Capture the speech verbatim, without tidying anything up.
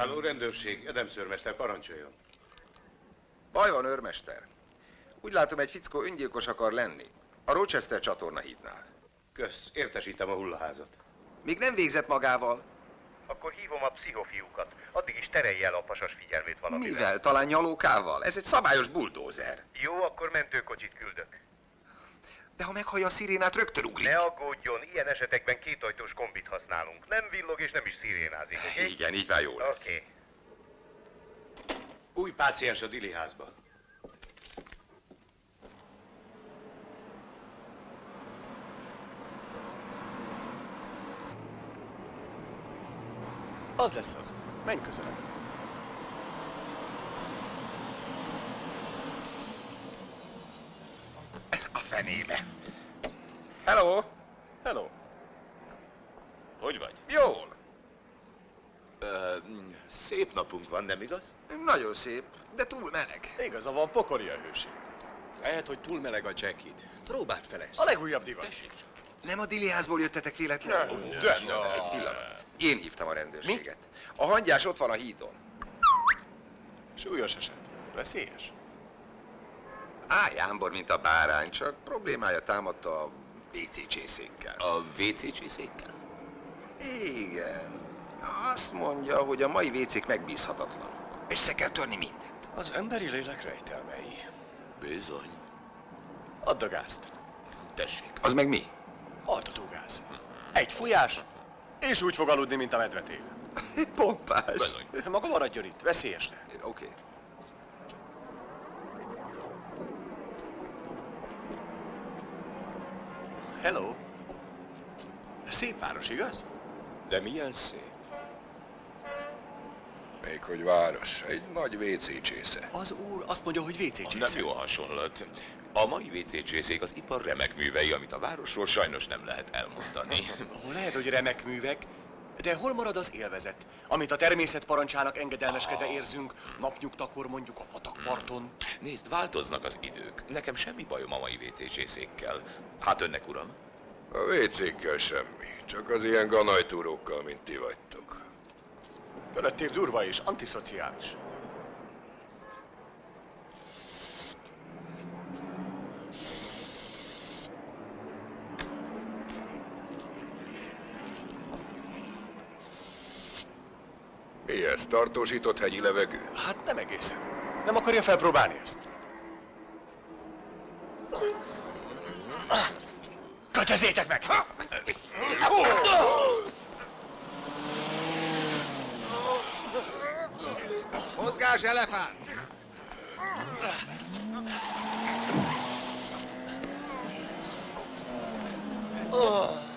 Háló, rendőrség, Adams őrmester, parancsoljon. Baj van, őrmester. Úgy látom, egy fickó öngyilkos akar lenni. A Rochester csatorna hídnál. Kösz, értesítem a hullaházat. Még nem végzett magával. Akkor hívom a pszichofiúkat. Addig is terelje el a pasas figyelmét valamivel. Mivel? Talán nyalókával? Ez egy szabályos buldózer. Jó, akkor mentőkocsit küldök. De ha meghallja a szirénát, rögtön ugrik. Ne aggódjon, ilyen esetekben kétajtós kombit használunk. Nem villog és nem is szirénázik, oké? Okay? Igen, így már jó lesz. Oké. Okay. Új páciens a Dili házban. Az lesz az. Menj közelebb. A fenébe. Hello! Hello. Hogy vagy? Jól. Ö, szép napunk van, nem igaz? Nagyon szép, de túl meleg. Igaza van, pokoli a hőség. Lehet, hogy túl meleg a jacket. Próbáld fel ezt. A legújabb divat. Tessék. Nem a Dili házból jöttetek véletlenül? Nem, de, de. Egy pillanat. Én hívtam a rendőrséget. A hangyás ott van a hídon. Súlyos eset. Veszélyes. Állj ámbor, mint a bárány, csak problémája támadta a vé cé csészékkel. A vé cé csészékkel? Igen. Azt mondja, hogy a mai vécék megbízhatatlanok. Össze kell törni mindent. Az emberi lélek rejtelmei. Bizony. Add a gázt. Tessék. Az meg mi? Altatógáz. Egy fújás, és úgy fog aludni, mint a medve télen. Pompás. Bizony. Maga maradjon itt, veszélyes lehet. Oké. Okay. Hello. Szép város, igaz? De milyen szép. Még hogy város, egy nagy vé cé csésze. Az úr azt mondja, hogy vé cé Nem csésze. jó a hasonlat. A mai vé cé csészék az ipar remek művei, amit a városról sajnos nem lehet elmondani. Lehet, hogy remek művek, de hol marad az élvezet, amit a természet parancsának engedelmeskedve érzünk, napnyugtakor mondjuk a patakparton? Nézd, változnak az idők. Nekem semmi bajom a mai vé cé csészékkel. Hát önnek, uram? A vé cékkel semmi, csak az ilyen ganajtúrókkal, mint ti vagytok. Felettébb durva és antiszociális. Mi ez, tartósított hegyi levegő? Hát nem egészen. Nem akarja felpróbálni ezt? Kötözzétek meg! Mozgás, elefánt! Oh.